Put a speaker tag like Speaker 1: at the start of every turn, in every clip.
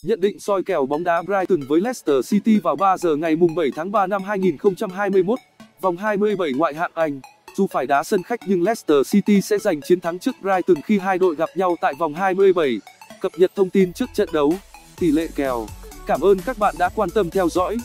Speaker 1: Nhận định soi kèo bóng đá Brighton với Leicester City vào 3 giờ ngày 7 tháng 3 năm 2021, vòng 27 ngoại hạng Anh. Dù phải đá sân khách nhưng Leicester City sẽ giành chiến thắng trước Brighton khi hai đội gặp nhau tại vòng 27. Cập nhật thông tin trước trận đấu, tỷ lệ kèo. Cảm ơn các bạn đã quan tâm theo dõi.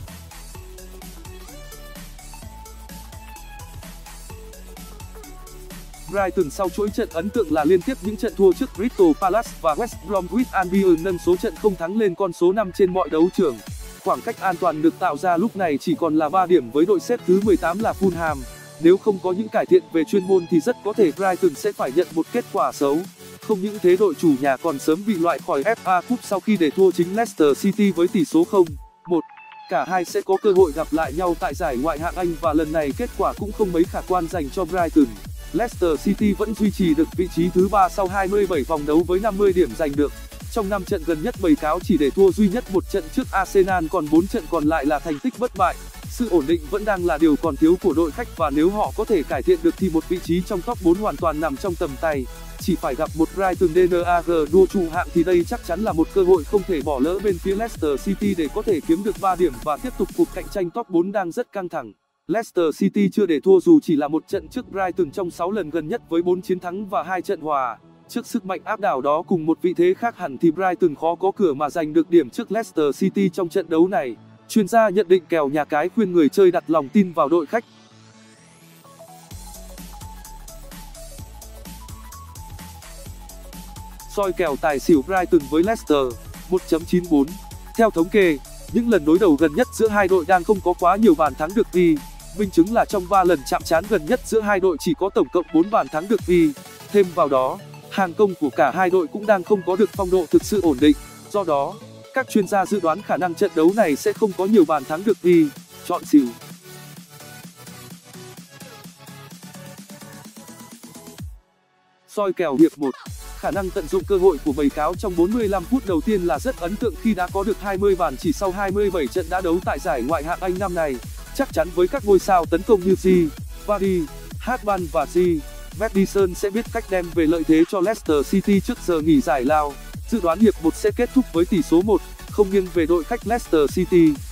Speaker 1: Brighton sau chuỗi trận ấn tượng là liên tiếp những trận thua trước Crystal Palace và West Bromwich Albion nâng số trận không thắng lên con số 5 trên mọi đấu trường. Khoảng cách an toàn được tạo ra lúc này chỉ còn là 3 điểm với đội xếp thứ 18 là Fulham. Nếu không có những cải thiện về chuyên môn thì rất có thể Brighton sẽ phải nhận một kết quả xấu. Không những thế, đội chủ nhà còn sớm bị loại khỏi FA Cup sau khi để thua chính Leicester City với tỷ số 0-1. Cả hai sẽ có cơ hội gặp lại nhau tại giải Ngoại hạng Anh và lần này kết quả cũng không mấy khả quan dành cho Brighton. Leicester City vẫn duy trì được vị trí thứ 3 sau 27 vòng đấu với 50 điểm giành được. Trong 5 trận gần nhất, bầy cáo chỉ để thua duy nhất một trận trước Arsenal, còn 4 trận còn lại là thành tích bất bại. Sự ổn định vẫn đang là điều còn thiếu của đội khách và nếu họ có thể cải thiện được thì một vị trí trong top 4 hoàn toàn nằm trong tầm tay. Chỉ phải gặp một Brighton DNAG đua trụ hạng thì đây chắc chắn là một cơ hội không thể bỏ lỡ bên phía Leicester City để có thể kiếm được 3 điểm và tiếp tục cuộc cạnh tranh top 4 đang rất căng thẳng. Leicester City chưa để thua dù chỉ là một trận trước Brighton trong 6 lần gần nhất với 4 chiến thắng và 2 trận hòa. Trước sức mạnh áp đảo đó cùng một vị thế khác hẳn thì Brighton khó có cửa mà giành được điểm trước Leicester City trong trận đấu này. Chuyên gia nhận định kèo nhà cái khuyên người chơi đặt lòng tin vào đội khách. Soi kèo tài xỉu Brighton với Leicester 1.94. Theo thống kê, những lần đối đầu gần nhất giữa hai đội đang không có quá nhiều bàn thắng được ghi. Minh chứng là trong 3 lần chạm trán gần nhất giữa hai đội chỉ có tổng cộng 4 bàn thắng được ghi. Thêm vào đó, hàng công của cả hai đội cũng đang không có được phong độ thực sự ổn định. Do đó, các chuyên gia dự đoán khả năng trận đấu này sẽ không có nhiều bàn thắng được ghi. Chọn xỉu. Soi kèo hiệp 1. Khả năng tận dụng cơ hội của bầy cáo trong 45 phút đầu tiên là rất ấn tượng khi đã có được 20 bàn chỉ sau 27 trận đã đấu tại giải Ngoại hạng Anh năm nay. Chắc chắn với các ngôi sao tấn công như Vardy, Haaland và Madison sẽ biết cách đem về lợi thế cho Leicester City trước giờ nghỉ giải lao. Dự đoán hiệp 1 sẽ kết thúc với tỷ số 1-0 nghiêng về đội khách Leicester City.